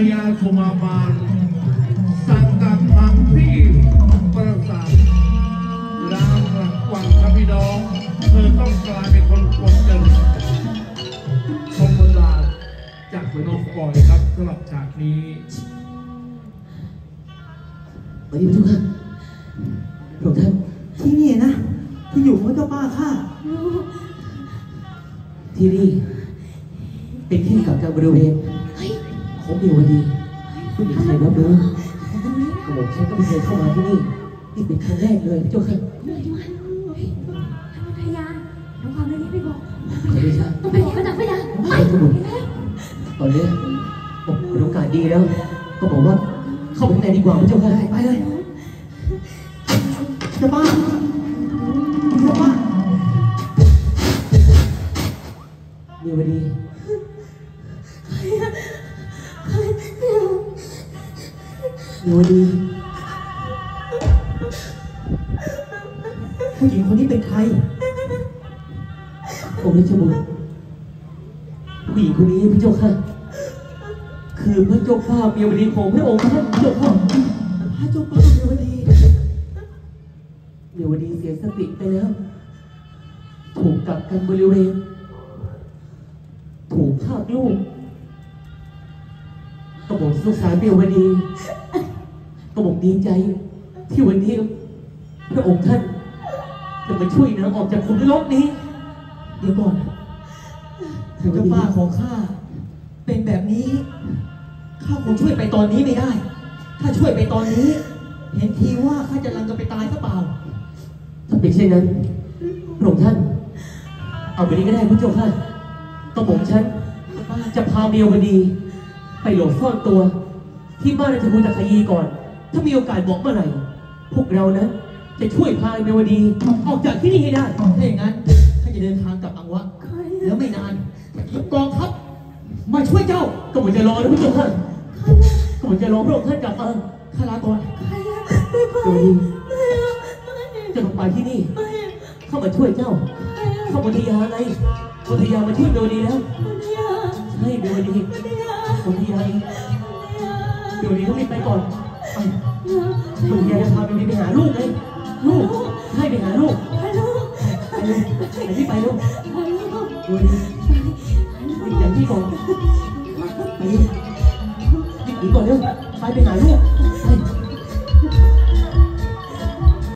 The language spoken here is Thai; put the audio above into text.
ญาสุมาบาลสั่งกักขังที่ปราสาทล้างหลักวังครับพี่น้องเธอต้องกลายเป็นคนกดจนชมบรรดาจากสนองปล่อยครับสำหรับฉากนี้วันนี้ทุกท่านพระองค์ท่านที่นี่นะที่อยู่กับเจ้าป้าข้าที่นี่เป็นที่กักกันบริเวณของเมียวดีผู้หญิงไทยรับรู้กระหม่อมฉันก็ไม่เคยเข้ามาที่นี่นี่เป็นครั้งแรกเลยเจ้าค่ะพยาน้องความเรื่องนี้ไปบอกขอดีค่ะต้องไปบอกก็จับพยาไปทุกคนตอนนี้เป็นโอกาสดีแล้วก็บอกว่าเข้าไปข้างในดีกว่าเจ้าค่ะไปเลยเจ้าป้าเจ้าป้าเมียวดีเมียวดีผู้หญิงคนนี้เป็นใครองค์ราชบุตรผู้หญิงคนนี้พระเจ้าค่ะคือพระเจ้าป้าเมียวดีของพระองค์ท่านเจ้าค่ะพระเจ้าป้าเมียวดีเสียสติไปแล้วถูกกักกันบริเวณถูกภาพลูกกระบอกสงสารเมียวดีกระบอกดีใจที่วันนี้พระองค์ท่านจะมาช่วยนางออกจากขุมนรกนี้เดี๋ยวก่อนเจ้าป้าของข้าเป็นแบบนี้ข้าคงช่วยไปตอนนี้ไม่ได้ถ้าช่วยไปตอนนี้เห็นทีว่าข้าจะลังกันไปตายซะเปล่าถ้าเป็นเช่นนั้นพระองค์ท่านเอาไปนี้ก็ได้พระเจ้าค่ะกระหม่อมฉันจะพาเมียวดีไปหลบซ่อนตัวที่บ้านราชบุตรตะขยีก่อนถ้ามีโอกาสบอกเมื่อไหร่พวกเรานะจะช่วยพาเมียวดีออกจากที่นี่ให้ได้ถ้าอย่างนั้นข้าจะเดินทางกลับอังวะแล้วไม่นานยกกองทัพมาช่วยเจ้าก็เหมือนจะรอนะพระเจ้าค่ะก็เหมือนจะรอพระองค์ท่านกลับมาข้าลาก่อนเมียวดีจะลงไปที่นี่เข้ามาช่วยเจ้าเข้าบนทยาไงบนทยามาช่วยเมียวดีแล้วใช่เมียวดีบนทยาเมียวดีต้องรีบไปก่อนบนทยาจะพาเมียวดีไปหาลูกไงลูกให้ไปหาลูกไปเลยไปที่ไปลูกเมียวดีอย่างที่ก่อนไปหนีก่อนเร็วไปหาลูก